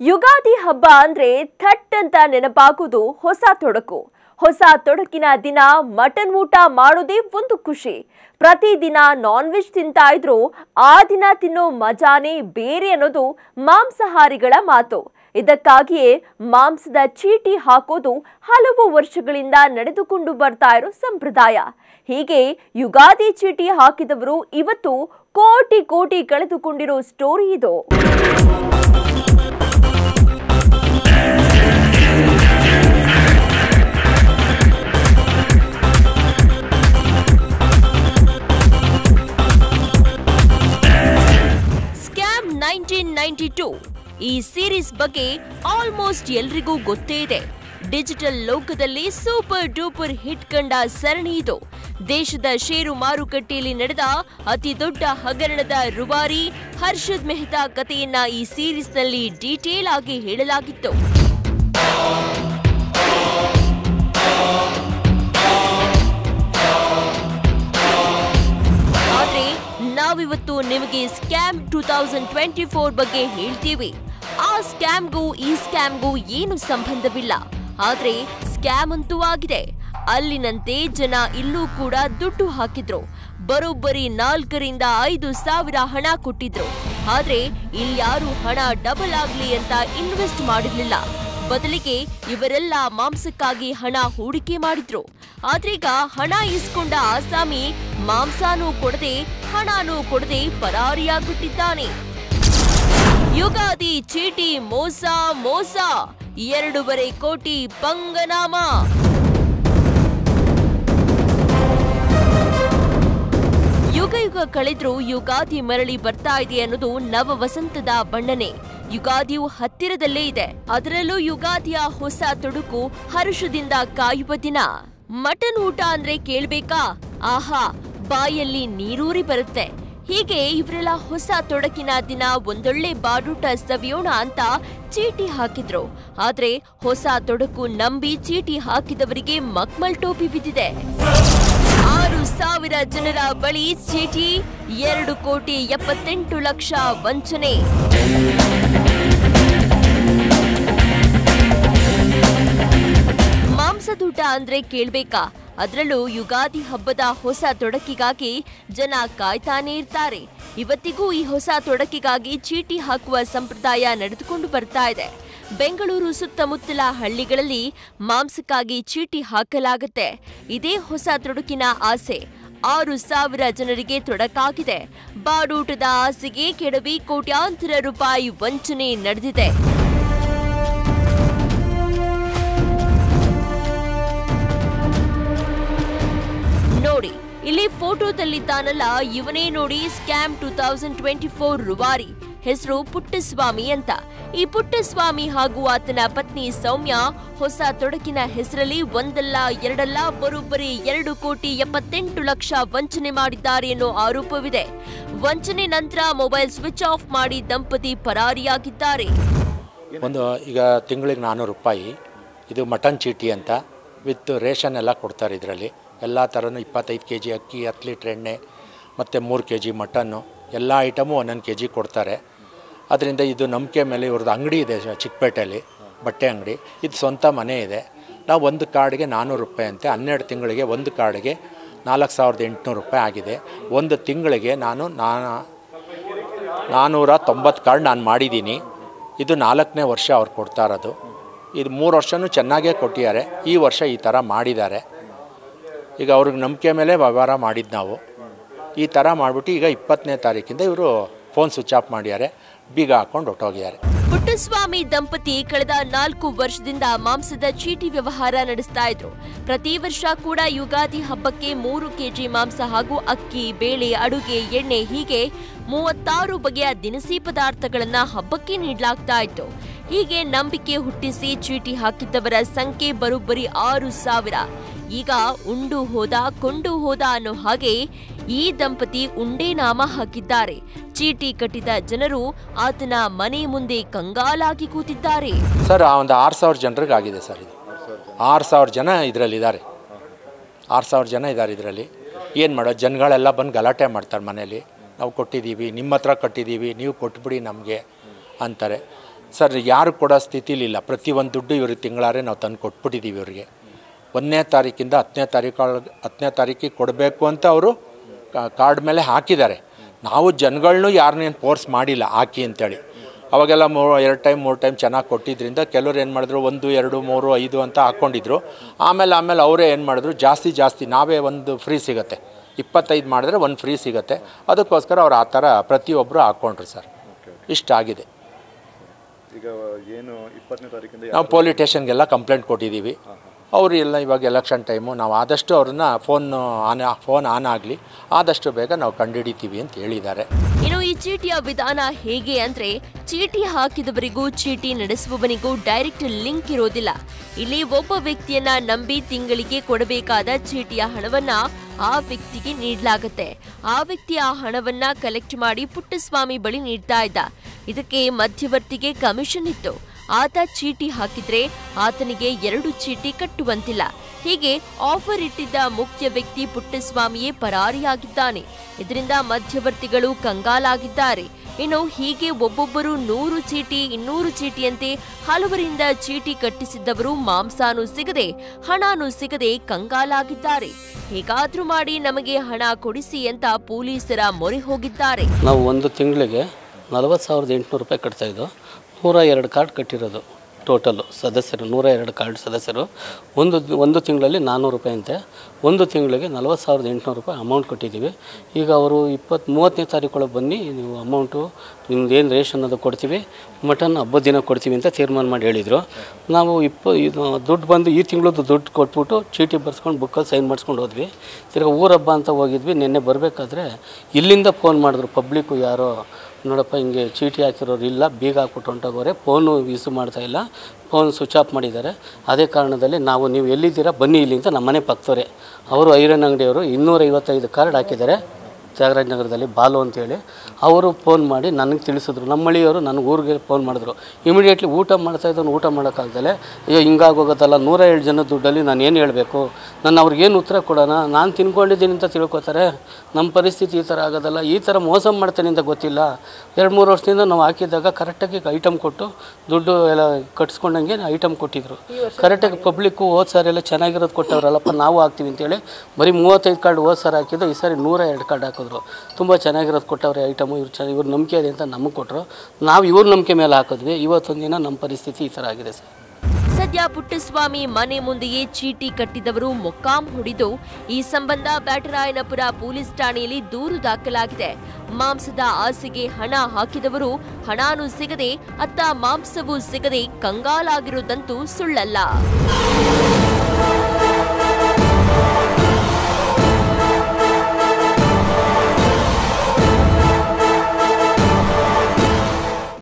ಯುಗಾದಿ ಹಬ್ಬ ಅಂದ್ರೆ ಥಟ್ ಅಂತ ನೆನಪಾಗೋದು ಹೊಸ ತೊಡಕು. ಹೊಸ ತೊಡಕಿನ ದಿನ ಮಟನ್ ಊಟ ಮಾಡೋದೇ ಒಂದು ಖುಷಿ. ಪ್ರತಿದಿನ ನಾನ್ ವೆಜ್ ತಿಂತಾ ಇದ್ರು ಆ ದಿನ ತಿನ್ನೋ ಮಜಾನೇ ಬೇರೆ ಅನ್ನೋದು ಮಾಂಸಾಹಾರಿಗಳ ಮಾತು. ಇದಕ್ಕಾಗಿಯೇ ಮಾಂಸದ ಚೀಟಿ ಹಾಕೋದು ಹಲವು ವರ್ಷಗಳಿಂದ ನಡೆದುಕೊಂಡು ಬರ್ತಾ ಇರೋ ಸಂಪ್ರದಾಯ. ಹೀಗೆ ಯುಗಾದಿ ಚೀಟಿ ಹಾಕಿದವರು ಇವತ್ತು ಕೋಟಿ ಕೋಟಿ ಕಳೆದುಕೊಂಡಿರೋ ಸ್ಟೋರಿ ಇದು. ಸ್ಕ್ಯಾಮ್ 1992 ಈ ಸೀರೀಸ್ ಬಗ್ಗೆ ಆಲ್ಮೋಸ್ಟ್ ಎಲ್ರಿಗೂ ಗೊತ್ತೇ ಇದೆ. ಡಿಜಿಟಲ್ ಲೋಕದಲ್ಲಿ ಸೂಪರ್ ಡೂಪರ್ ಹಿಟ್ ಕಂಡ ಸರಣಿ ಇದು. ದೇಶದ ಷೇರು ಮಾರುಕಟ್ಟೆಯಲ್ಲಿ ನಡೆದ ಅತಿ ದೊಡ್ಡ ಹಗರಣದ ರೂವಾರಿ ಹರ್ಷದ್ ಮೆಹ್ತಾ ಕಥೆಯನ್ನ ಈ ಸೀರೀಸ್ನಲ್ಲಿ ಡೀಟೇಲ್ ಆಗಿ ಹೇಳಲಾಗಿತ್ತು. ಆದ್ರೆ ನಾವಿವತ್ತು ನಿಮಗೆ ಸ್ಕ್ಯಾಮ್ 2024 ಬಗ್ಗೆ ಹೇಳ್ತೀವಿ. ಆ ಸ್ಕ್ಯಾಮ್ಗೂ ಈ ಸ್ಕ್ಯಾಮ್ಗೂ ಏನು ಸಂಬಂಧವಿಲ್ಲ. ಆದ್ರೆ ಸ್ಕ್ಯಾಮ್ ಅಂತೂ ಆಗಿದೆ. ಅಲ್ಲಿನಂತೆ ಜನ ಇಲ್ಲೂ ಕೂಡ ದುಡ್ಡು ಹಾಕಿದ್ರು. ಬರೋಬ್ಬರಿ 4 ರಿಂದ 5 ಸಾವಿರ ಹಣ ಕೊಟ್ಟಿದ್ರು. ಆದ್ರೆ ಇಲ್ಯಾರು ಹಣ ಡಬಲ್ ಆಗ್ಲಿ ಅಂತ ಇನ್ವೆಸ್ಟ್ ಮಾಡಿರ್ಲಿಲ್ಲ. ಬದಲಿಗೆ ಇವರೆಲ್ಲ ಮಾಂಸಕ್ಕಾಗಿ ಹಣ ಹೂಡಿಕೆ ಮಾಡಿದ್ರು. ಆದ್ರೀಗ ಹಣ ಇಸ್ಕೊಂಡ ಆಸಾಮಿ ಮಾಂಸನೂ ಕೊಡದೆ ಹಣನೂ ಕೊಡದೆ ಪರಾರಿಯಾಗ್ಬಿಟ್ಟಿದ್ದಾನೆ. ಯುಗಾದಿ ಚೀಟಿ ಮೋಸ ಮೋಸ, 2.5 ಕೋಟಿ ಪಂಗನಾಮ. ಯುಗ ಯುಗ ಕಳೆದ್ರೂ ಯುಗಾದಿ ಮರಳಿ ಬರ್ತಾ ಇದೆ ಅನ್ನೋದು ನವ ವಸಂತದ ಬಣ್ಣನೆ. ಯುಗಾದಿಯು ಹತ್ತಿರದಲ್ಲೇ ಇದೆ. ಅದರಲ್ಲೂ ಯುಗಾದಿಯ ಹೊಸ ತೊಡಕು ಹರ್ಷದಿಂದ ಕಾಯುವ ದಿನ. ಮಟನ್ ಊಟ ಅಂದ್ರೆ ಕೇಳ್ಬೇಕಾ? ಆಹಾ, ಬಾಯಲ್ಲಿ ನೀರೂರಿ ಬರುತ್ತೆ. ಹೀಗೆ ಇವರೆಲ್ಲ ಹೊಸ ತೊಡಕಿನ ದಿನ ಒಂದೊಳ್ಳೆ ಬಾಡೂಟ ಸವಿಯೋಣ ಅಂತ ಚೀಟಿ ಹಾಕಿದ್ರು. ಆದ್ರೆ ಹೊಸ ತೊಡಕು ನಂಬಿ ಚೀಟಿ ಹಾಕಿದವರಿಗೆ ಮಕ್ಮಲ್ ಟೋಪಿ ಬಿದ್ದಿದೆ. 6,000 ಜನರ ಬಳಿ ಚೀಟಿ, 2,78,00,000 ವಂಚನೆ. ಮಾಂಸದೂಟ ಅಂದ್ರೆ ಕೇಳ್ಬೇಕಾ? ಅದರಲ್ಲೂ ಯುಗಾದಿ ಹಬ್ಬದ ಹೊಸ ತೊಡಕಿಗಾಗಿ ಜನ ಕಾಯ್ತಾನೆ ಇರ್ತಾರೆ. ಇವತ್ತಿಗೂ ಈ ಹೊಸ ತೊಡಕಿಗಾಗಿ ಚೀಟಿ ಹಾಕುವ ಸಂಪ್ರದಾಯ ನಡೆದುಕೊಂಡು ಬರ್ತಾ ಇದೆ. ಬೆಂಗಳೂರು ಸುತ್ತಮುತ್ತಲ ಹಳ್ಳಿಗಳಲ್ಲಿ ಮಾಂಸಕ್ಕಾಗಿ ಚೀಟಿ ಹಾಕಲಾಗುತ್ತೆ. ಇದೇ ಹೊಸ ತೊಡಕಿನ ಆಸೆ 6,000 ಜನರಿಗೆ ತೊಡಕಾಗಿದೆ. ಬಾಡೂಟದ ಆಸೆಗೆ ಕೆಡವಿ ಕೋಟ್ಯಾಂತರ ರೂಪಾಯಿ ವಂಚನೆ ನಡೆದಿದೆ. ನೋಡಿ, ಇಲ್ಲಿ ಫೋಟೋದಲ್ಲಿದ್ದಾನಲ್ಲ, ಇವನೇ ನೋಡಿ ಸ್ಕ್ಯಾಮ್ 2024 ರೂವಾರಿ. ಹೆಸರು ಪುಟ್ಟಸ್ವಾಮಿ ಅಂತ. ಈ ಪುಟ್ಟಸ್ವಾಮಿ ಹಾಗೂ ಆತನ ಪತ್ನಿ ಸೌಮ್ಯ ಹೊಸ ತೊಡಕಿನ ಹೆಸರಲ್ಲಿ ಒಂದಲ್ಲ ಎರಡಲ್ಲ ಬರೋಬ್ಬರಿ 2,78,00,000 ವಂಚನೆ ಮಾಡಿದ್ದಾರೆ ಅನ್ನೋ ಆರೋಪವಿದೆ. ವಂಚನೆ ನಂತರ ಮೊಬೈಲ್ ಸ್ವಿಚ್ ಆಫ್ ಮಾಡಿ ದಂಪತಿ ಪರಾರಿಯಾಗಿದ್ದಾರೆ. ಈಗ ತಿಂಗಳಿಗೆ 400 ರೂಪಾಯಿ ಇದು ಮಟನ್ ಚೀಟಿ ಅಂತ ವಿತ್ ರೇಷನ್ ಎಲ್ಲ ಕೊಡ್ತಾರೆ. ಇದರಲ್ಲಿ ಎಲ್ಲ ಥರನೂ 25 kg ಅಕ್ಕಿ, 10 ಲೀಟ್ರ್ ಎಣ್ಣೆ ಮತ್ತು 3 kg ಮಟನ್ನು, ಎಲ್ಲ ಐಟಮು 1 kg ಕೊಡ್ತಾರೆ. ಅದರಿಂದ ಇದು ನಂಬಿಕೆ ಮೇಲೆ ಇವ್ರದ್ದು ಅಂಗಡಿ ಇದೆ ಚಿಕ್ಕಪೇಟೆಯಲ್ಲಿ, ಬಟ್ಟೆ ಅಂಗಡಿ. ಇದು ಸ್ವಂತ ಮನೆ ಇದೆ. ನಾವು ಒಂದು ಕಾರ್ಡ್ಗೆ 400 ರೂಪಾಯಿ ಅಂತೆ. 12 ತಿಂಗಳಿಗೆ ಒಂದು ಕಾರ್ಡ್ಗೆ 4,800 ರೂಪಾಯಿ ಆಗಿದೆ. ಒಂದು ತಿಂಗಳಿಗೆ ನಾನು 490 ಕಾರ್ಡ್ ನಾನು ಮಾಡಿದ್ದೀನಿ. ಇದು 4ನೇ ವರ್ಷ ಅವ್ರು ಕೊಡ್ತಾ ಇರೋದು. ಇದು 3 ವರ್ಷವೂ ಚೆನ್ನಾಗೇ ಕೊಟ್ಟಿದ್ದಾರೆ. ಈ ವರ್ಷ ಈ ಥರ ಮಾಡಿದ್ದಾರೆ. ಈಗ ಅವ್ರಿಗೆ ನಂಬಿಕೆ ಮೇಲೆ ವ್ಯವಹಾರ ಮಾಡಿದ್ದು ನಾವು. ಈ ಥರ ಮಾಡಿಬಿಟ್ಟು ಈಗ 20ನೇ ತಾರೀಕಿಂದ ಇವರು ಫೋನ್ ಸ್ವಿಚ್ ಆಫ್ ಮಾಡಿದ್ದಾರೆ, ಬೀಗ ಹಾಕೊಂಡು ಹೊಟ್ಟೋಗಿದ್ದಾರೆ. ಪುಟ್ಟಸ್ವಾಮಿ ದಂಪತಿ ಕಳೆದ 4 ವರ್ಷದಿಂದ ಮಾಂಸದ ಚೀಟಿ ವ್ಯವಹಾರ ನಡೆಸ್ತಾ ಇದ್ರು. ಪ್ರತಿ ವರ್ಷ ಕೂಡ ಯುಗಾದಿ ಹಬ್ಬಕ್ಕೆ 3 kg ಮಾಂಸ ಹಾಗೂ ಅಕ್ಕಿ, ಬೇಳೆ, ಅಡುಗೆ, ಎಣ್ಣೆ ಹೀಗೆ 36 ಬಗೆಯ ದಿನಸಿ ಪದಾರ್ಥಗಳನ್ನ ಹಬ್ಬಕ್ಕೆ ನೀಡಲಾಗ್ತಾ ಇತ್ತು. ಹೀಗೆ ನಂಬಿಕೆ ಹುಟ್ಟಿಸಿ ಚೀಟಿ ಹಾಕಿದ್ದವರ ಸಂಖ್ಯೆ ಬರೋಬ್ಬರಿ 6,000. ಈಗ ಉಂಡು ಹೋದ ಕೊಂಡು ಹೋದ ಅನ್ನೋ ಹಾಗೆ ಈ ದಂಪತಿ ಉಂಡೆ ನಾಮ ಹಾಕಿದ್ದಾರೆ. ಚೀಟಿ ಕಟ್ಟಿದ ಜನರು ಆತನ ಮನೆ ಮುಂದೆ ಕಂಗಾಲಾಗಿ ಕೂತಿದ್ದಾರೆ. ಸರ್, ಒಂದು 6,000 ಜನರಿಗೆ ಆಗಿದೆ ಸರ್. ಇದು 6,000 ಜನ ಇದರಲ್ಲಿದ್ದಾರೆ. 6,000 ಜನ ಇದ್ದಾರೆ ಇದರಲ್ಲಿ. ಏನು ಮಾಡೋದು, ಜನಗಳೆಲ್ಲ ಬಂದು ಗಲಾಟೆ ಮಾಡ್ತಾರೆ ಮನೇಲಿ. ನಾವು ಕೊಟ್ಟಿದ್ದೀವಿ, ನಿಮ್ಮ ಹತ್ರ ಕಟ್ಟಿದ್ದೀವಿ, ನೀವು ಕೊಟ್ಬಿಡಿ ನಮಗೆ ಅಂತಾರೆ. ಸರ್ ಯಾರು ಕೊಡೋ ಸ್ಥಿತಿಲಿಲ್ಲ. ಪ್ರತಿಯೊಂದು ದುಡ್ಡು ಇವ್ರಿಗೆ ತಿಂಗಳಾರೆ ನಾವು ತಂದು ಕೊಟ್ಬಿಟ್ಟಿದ್ದೀವಿ ಇವರಿಗೆ. 1ನೇ ತಾರೀಕಿಂದ 10ನೇ ತಾರೀಕಿಗೆ ಕೊಡಬೇಕು ಅಂತ ಅವರು ಕಾರ್ಡ್ ಮೇಲೆ ಹಾಕಿದ್ದಾರೆ. ನಾವು ಜನಗಳನ್ನೂ ಯಾರನ್ನೇನು ಫೋರ್ಸ್ ಮಾಡಿಲ್ಲ ಹಾಕಿ ಅಂತೇಳಿ. ಅವಾಗೆಲ್ಲ 2 ಟೈಮ್ 3 ಟೈಮ್ ಚೆನ್ನಾಗಿ ಕೊಟ್ಟಿದ್ದರಿಂದ ಕೆಲವ್ರು ಏನು ಮಾಡಿದ್ರು 1 2 3 5 ಅಂತ ಹಾಕ್ಕೊಂಡಿದ್ರು. ಆಮೇಲೆ ಅವರೇ ಏನು ಮಾಡಿದ್ರು ಜಾಸ್ತಿ ನಾವೇ ಒಂದು ಫ್ರೀ ಸಿಗುತ್ತೆ, 25 ಮಾಡಿದ್ರೆ 1 ಫ್ರೀ ಸಿಗುತ್ತೆ. ಅದಕ್ಕೋಸ್ಕರ ಅವ್ರು ಆ ಥರ ಪ್ರತಿಯೊಬ್ಬರು ಹಾಕ್ಕೊಂಡ್ರು ಸರ್. ಇಷ್ಟಾಗಿದೆ. ಈಗ ಏನು 20ನೇ ತಾರೀಕಿಂದ ನಾವು ಪೊಲೀಸ್ ಸ್ಟೇಷನ್ಗೆಲ್ಲ ಕಂಪ್ಲೇಂಟ್ ಕೊಟ್ಟಿದ್ದೀವಿ. ಅವರು ಎಲ್ಲ ಇವಾಗ ಎಲೆಕ್ಷನ್ ಟೈಮು, ನಾವು ಆದಷ್ಟು ಅವ್ರನ್ನ ಫೋನ್ ಆನ್ ಆಗಲಿ, ಆದಷ್ಟು ಬೇಗ ನಾವು ಕಂಡುಹಿಡಿತೀವಿ ಅಂತ ಹೇಳಿದ್ದಾರೆ. ಇನ್ನು ಈ ಚೀಟಿಯ ವಿಧಾನ ಹೇಗೆ ಅಂದ್ರೆ, ಚೀಟಿ ಹಾಕಿದವರಿಗೂ ಚೀಟಿ ನಡೆಸುವವನಿಗೂ ಡೈರೆಕ್ಟ್ ಲಿಂಕ್ ಇರೋದಿಲ್ಲ. ಇಲ್ಲಿ ಒಬ್ಬ ವ್ಯಕ್ತಿಯನ್ನ ನಂಬಿ ತಿಂಗಳಿಗೆ ಕೊಡಬೇಕಾದ ಚೀಟಿಯ ಹಣವನ್ನ ಆ ವ್ಯಕ್ತಿಗೆ ನೀಡಲಾಗುತ್ತೆ. ಆ ವ್ಯಕ್ತಿ ಆ ಹಣವನ್ನ ಕಲೆಕ್ಟ್ ಮಾಡಿ ಪುಟ್ಟಸ್ವಾಮಿ ಬಳಿ ನೀಡ್ತಾ ಇದ್ದ. ಇದಕ್ಕೆ ಮಧ್ಯವರ್ತಿಗೆ ಕಮಿಷನ್ ಇತ್ತು. ಆತ ಚೀಟಿ ಹಾಕಿದ್ರೆ ಆತನಿಗೆ 2 ಚೀಟಿ ಕಟ್ಟುವಂತಿಲ್ಲ. ಹೀಗೆ ಆಫರ್ ಇಟ್ಟಿದ್ದ ಮುಖ್ಯ ವ್ಯಕ್ತಿ ಪುಟ್ಟಸ್ವಾಮಿಯೇ ಪರಾರಿಯಾಗಿದ್ದಾನೆ. ಇದರಿಂದ ಮಧ್ಯವರ್ತಿಗಳು ಕಂಗಾಲಾಗಿದ್ದಾರೆ. ಇನ್ನು ಹೀಗೆ ಒಬ್ಬೊಬ್ಬರು 100 ಚೀಟಿ 200 ಚೀಟಿಯಂತೆ ಹಲವರಿಂದ ಚೀಟಿ ಕಟ್ಟಿಸಿದ್ದವರು ಮಾಂಸಾನು ಸಿಗದೆ ಹಣನೂ ಸಿಗದೆ ಕಂಗಾಲಾಗಿದ್ದಾರೆ. ಹೇಗಾದ್ರೂ ಮಾಡಿ ನಮಗೆ ಹಣ ಕೊಡಿಸಿ ಅಂತ ಪೊಲೀಸರ ಮೊರೆ ಹೋಗಿದ್ದಾರೆ. ನಾವು ಒಂದು ತಿಂಗಳಿಗೆ 40,800 ರೂಪಾಯಿ ಕಟ್ತಾ ಇದ್ದೋ. 102 ಕಾರ್ಡ್ ಕಟ್ಟಿರೋದು ಟೋಟಲು ಸದಸ್ಯರು, 102 ಕಾರ್ಡ್ ಸದಸ್ಯರು. ಒಂದು ತಿಂಗಳಲ್ಲಿ 400 ರೂಪಾಯಿ ಅಂತೆ. ಒಂದು ತಿಂಗಳಿಗೆ 40,800 ರೂಪಾಯಿ ಅಮೌಂಟ್ ಕೊಟ್ಟಿದ್ದೀವಿ. ಈಗ ಅವರು 30ನೇ ತಾರೀಕೊಳಗೆ ಬನ್ನಿ, ನೀವು ಅಮೌಂಟು ನಿಮ್ದೇನು ರೇಷನ್ ಅದು ಕೊಡ್ತೀವಿ, ಮಟನ್ ಹಬ್ಬದ ದಿನ ಕೊಡ್ತೀವಿ ಅಂತ ತೀರ್ಮಾನ ಮಾಡಿ ಹೇಳಿದರು. ನಾವು ದುಡ್ಡು ಬಂದು ಈ ತಿಂಗಳದ್ದು ದುಡ್ಡು ಕೊಟ್ಬಿಟ್ಟು ಚೀಟಿ ಬರ್ಸ್ಕೊಂಡು ಬುಕ್ಕಲ್ಲಿ ಸೈನ್ ಮಾಡಿಸ್ಕೊಂಡು ಹೋದ್ವಿ. ತಿರ್ಗಿ ಊರ ಹಬ್ಬ ಅಂತ ಹೋಗಿದ್ವಿ. ನಿನ್ನೆ ಬರಬೇಕಾದ್ರೆ ಇಲ್ಲಿಂದ ಫೋನ್ ಮಾಡಿದ್ರು ಪಬ್ಲಿಕ್ಕು, ಯಾರೋ ನೋಡಪ್ಪ ಹಿಂಗೆ ಚೀಟಿ ಹಾಕಿರೋರು ಇಲ್ಲ, ಬೀಗ ಹಾಕ್ಬಿಟ್ಟು ಹೊಂಟೋಗೋರೆ, ಫೋನು ಯೂಸ್ ಮಾಡ್ತಾಯಿಲ್ಲ, ಫೋನ್ ಸ್ವಿಚ್ ಆಫ್ ಮಾಡಿದ್ದಾರೆ. ಅದೇ ಕಾರಣದಲ್ಲಿ ನೀವು ಎಲ್ಲಿದ್ದೀರಾ ಬನ್ನಿ ಇಲ್ಲಿ ಅಂತ ನಮ್ಮ ಮನೆ ಪಕ್ಕದವರೇ, ಅವರು ಐರನ್ ಅಂಗಡಿಯವರು 255 ಕಾರ್ಡ್ ಹಾಕಿದ್ದಾರೆ ತ್ಯಾಗರಾಜನಗರದಲ್ಲಿ ಬಾಲು ಅಂತೇಳಿ. ಅವರು ಫೋನ್ ಮಾಡಿ ನನಗೆ ತಿಳಿಸಿದ್ರು. ನಮ್ಮ ಮಳಿಯವರು ನನಗೆ ಊರಿಗೆ ಫೋನ್ ಮಾಡಿದ್ರು. ಇಮಿಡಿಯೇಟ್ಲಿ ಊಟ ಮಾಡ್ತಾಯಿದ್ದವನು ಊಟ ಮಾಡೋಕ್ಕಾಗ್ದಲೆ ಹಿಂಗಾಗೋಗುತ್ತಲ್ಲ 107 ಜನ ದುಡ್ಡಲ್ಲಿ ನಾನು ಏನು ಹೇಳಬೇಕು, ನಾನು ಅವ್ರಿಗೇನು ಉತ್ತರ ಕೊಡೋಣ, ನಾನು ತಿನ್ಕೊಂಡಿದ್ದೀನಿ ಅಂತ ತಿಳ್ಕೊತಾರೆ. ನಮ್ಮ ಪರಿಸ್ಥಿತಿ ಈ ಥರ ಆಗೋದಲ್ಲ, ಈ ಥರ ಮೋಸ ಮಾಡ್ತೇನೆ ಅಂತ ಗೊತ್ತಿಲ್ಲ. 2-3 ವರ್ಷದಿಂದ ನಾವು ಹಾಕಿದ್ದಾಗ ಕರೆಕ್ಟಾಗಿ ಐಟಮ್ ಕೊಟ್ಟು ದುಡ್ಡು ಎಲ್ಲ ಕಟ್ಸ್ಕೊಂಡಂಗೆ ಐಟಮ್ ಕೊಟ್ಟಿದ್ರು. ಕರೆಕ್ಟಾಗಿ ಪಬ್ಲಿಕ್ಕು ಹೋದ ಸಾರಿ ಎಲ್ಲ ಚೆನ್ನಾಗಿರೋದು ಕೊಟ್ಟವ್ರಲ್ಲಪ್ಪ ನಾವು ಹಾಕ್ತೀವಿ ಅಂತೇಳಿ ಬರೀ 35 ಕಾರ್ಡ್ ಹೋದ ಸಾರಿ ಹಾಕಿದ್ದು, ಈ ಸಾರಿ 102 ಕಾರ್ಡ್ ಹಾಕಿದ್ರು. ತುಂಬ ಚೆನ್ನಾಗಿರೋದು ಕೊಟ್ಟವ್ರೆ ಐಟಮು. ಇವ್ರ ನಂಬಿಕೆ ಇದೆ ಅಂತ ನಮಗೆ ಕೊಟ್ಟರು. ನಾವು ಇವ್ರ ನಂಬಿಕೆ ಮೇಲೆ ಹಾಕಿದ್ವಿ. ಇವತ್ತೊಂದಿನ ನಮ್ಮ ಪರಿಸ್ಥಿತಿ ಈ ಥರ ಆಗಿದೆ ಸರ್. ಸದ್ಯ ಪುಟ್ಟಸ್ವಾಮಿ ಮನೆ ಮುಂದೆಯೇ ಚೀಟಿ ಕಟ್ಟಿದವರು ಮೊಕ್ಕಾಂ ಹೊಡೆದು ಈ ಸಂಬಂಧ ಬ್ಯಾಟರಾಯನಪುರ ಪೊಲೀಸ್ ಠಾಣೆಯಲ್ಲಿ ದೂರು ದಾಖಲಾಗಿದೆ. ಮಾಂಸದ ಆಸೆಗೆ ಹಣ ಹಾಕಿದವರು ಹಣನೂ ಸಿಗದೆ ಅತ್ತ ಮಾಂಸವೂ ಸಿಗದೆ ಕಂಗಾಲಾಗಿರುವುದಂತೂ ಸುಳ್ಳಲ್ಲ.